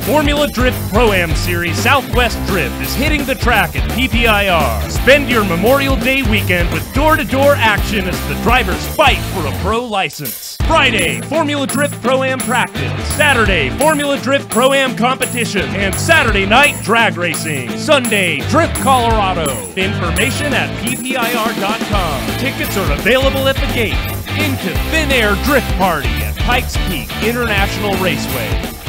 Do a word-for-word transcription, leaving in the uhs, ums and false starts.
Formula Drift Pro-Am Series Southwest Drift is hitting the track at P P I R. Spend your Memorial Day weekend with door-to-door action as the drivers fight for a pro license. Friday, Formula Drift Pro-Am practice. Saturday, Formula Drift Pro-Am competition. And Saturday night, drag racing. Sunday, Drift Colorado. Information at P P I R dot com. Tickets are available at the gate. Into Thin Air Drift Party at Pikes Peak International Raceway.